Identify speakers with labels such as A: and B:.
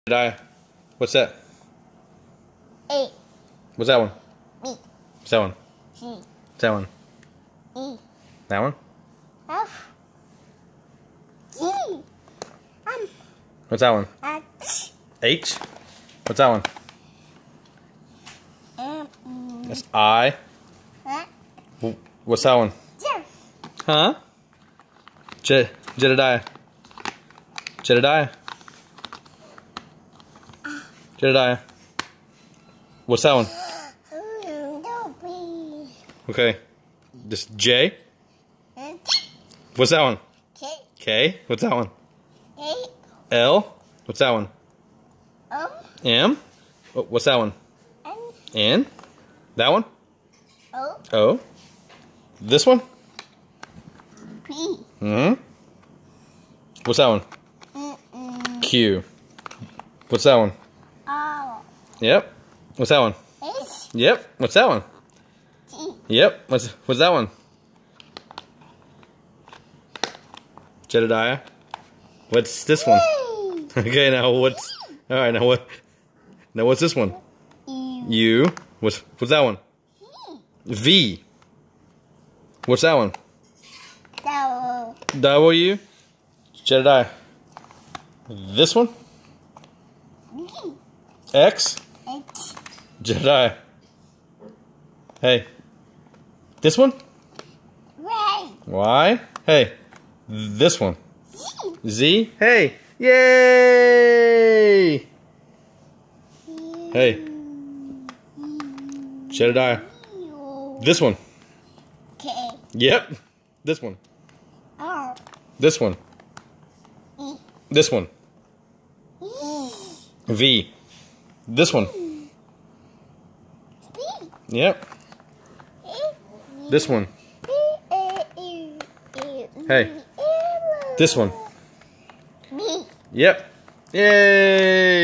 A: Jedediah, what's that?
B: A.
A: What's that one?
B: B.
A: What's that one?
B: C.
A: What's that one?
B: E.
A: That one?
B: F. G.
A: What's that one?
B: H.
A: H? What's that one?
B: M.
A: That's I. What's that one?
B: J.
A: Huh? Jedediah. Jedediah. Jedediah. What's that one? Okay. This J. What's that one?
B: K.
A: K. What's that one?
B: A.
A: L. What's that one?
B: O.
A: M. What's that one?
B: N.
A: N. That one?
B: O.
A: O. This one?
B: P.
A: What's that one? Q. What's that one?
B: R.
A: Yep. What's that one?
B: S.
A: Yep. What's that one?
B: T.
A: Yep. What's that one? Jedediah. What's this one? Okay, now what's alright, now what? Now what's this one? U. What's that one? V. What's that one? W. Jedediah. This one? X.
B: H.
A: Jedediah. Hey. This one?
B: Y.
A: Y. Hey. This one.
B: Z.
A: Z. Hey. Yay! Hey. Jedediah. This one.
B: K.
A: Yep. This one.
B: R.
A: This one.
B: E.
A: This one.
B: E.
A: V. This one.
B: B.
A: Yep. This one. Hey. This one.
B: B.
A: Yep. Yay!